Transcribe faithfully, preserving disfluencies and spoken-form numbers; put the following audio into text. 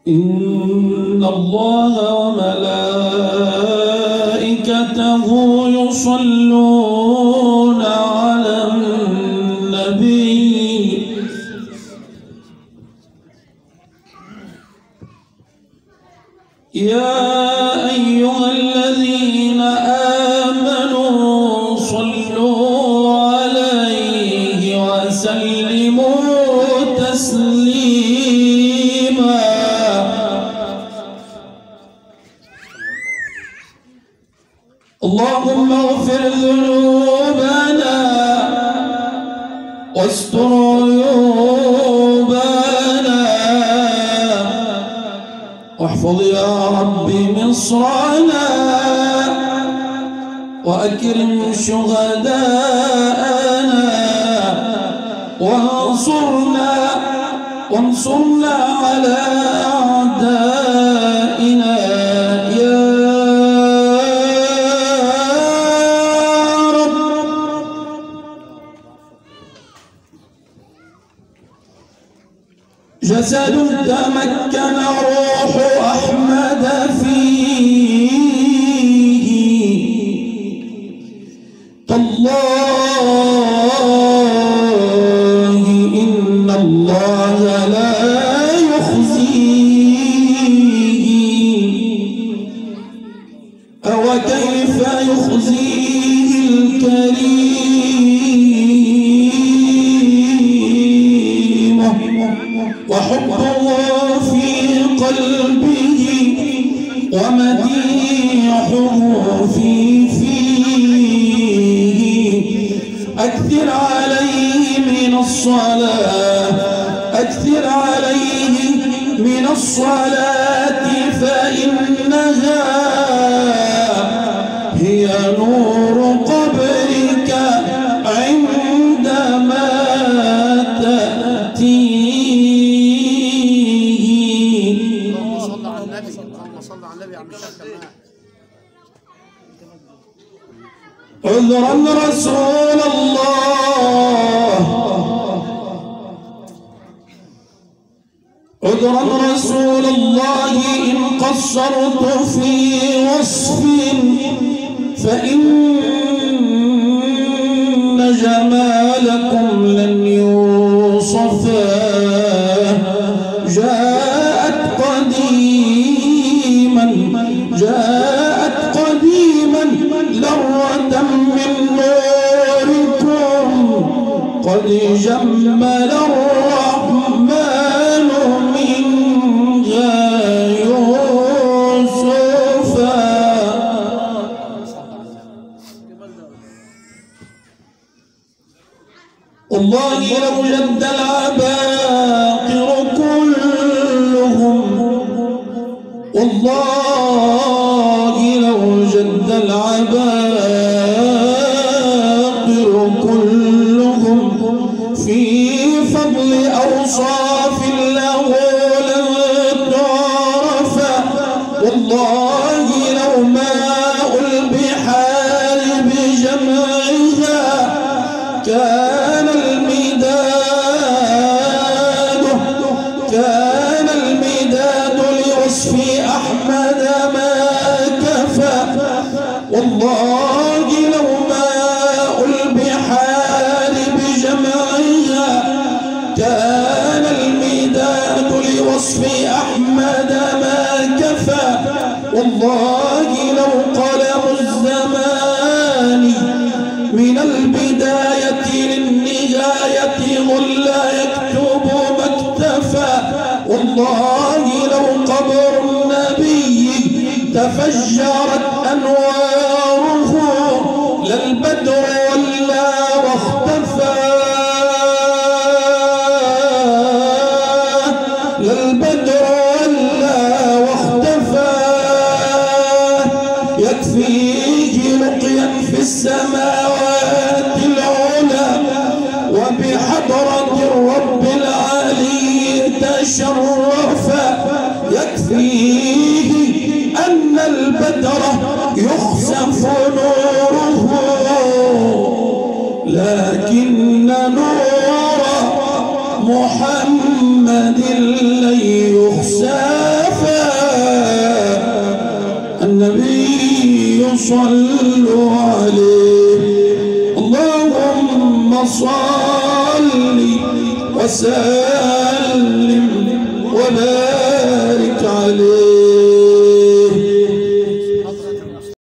إن الله وملائكته يصلون على النبي يا أيها الذين آمنوا صلوا عليه وسلموا تسليما. اللهم اغفر ذنوبنا واستر عيوبنا واحفظ يا ربي مصرنا وأكرم شهداءنا وانصرنا وانصرنا على أعدائنا يا رب. جسد تمكن روح أحمد فيه تالله إن الله لا يخزيه أو كيف يخزيه الكريم وحبه في قلبه ومديحه في فيه. أكثر عليه من الصلاة أكثر عليه من الصلاة فإنها هي نور قبرك عندما تأتيه. اللهم صل على النبي اللهم صل على النبي يا عم الشيخ كمان. عذرا رسول الله عذرا رسول الله إن قصرت في وصف فإن جمالكم لن يوصفا. جاءت قديما جاءت قديما ذرة من نوركم قد جمل الرحمن منها يوسفا. والله لو جد العباقر كلهم والله لو جد العباقر كلهم في فضل أوصاف له لن تعرف. والله لو ماء البحار بجمعها كان المداد كان المداد لوصف أحمد ما كفى. والله لو ماء البحار بجمعها كان المداد لوصف أحمد ما كفى. والله لو قلم الزمان من البداية للنهاية غل يكتب ما اكتفى. والله لو قبر النبي تفجرت أنواره للبدر ولا واختفى للبدر ولا واختفى. يكفيه لقيا في السماوات العلى وبحضرة الرب العلي تشرفا. يكفيه أن البدر يخسف نوره لكن نور محمد لن يخسف. النبي صلوا عليه. اللهم صل وسلم وبارك عليه.